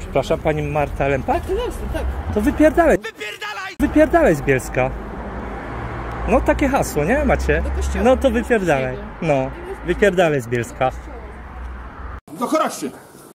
Przepraszam, pani Marta Lempa? Tak, to jestem, tak. To wypierdalaj. Wypierdalaj! Wypierdalaj z Bielska. No takie hasło, nie? Macie? Do kościoła. No to wypierdalaj. No, wypierdalaj z Bielska. Do chorości.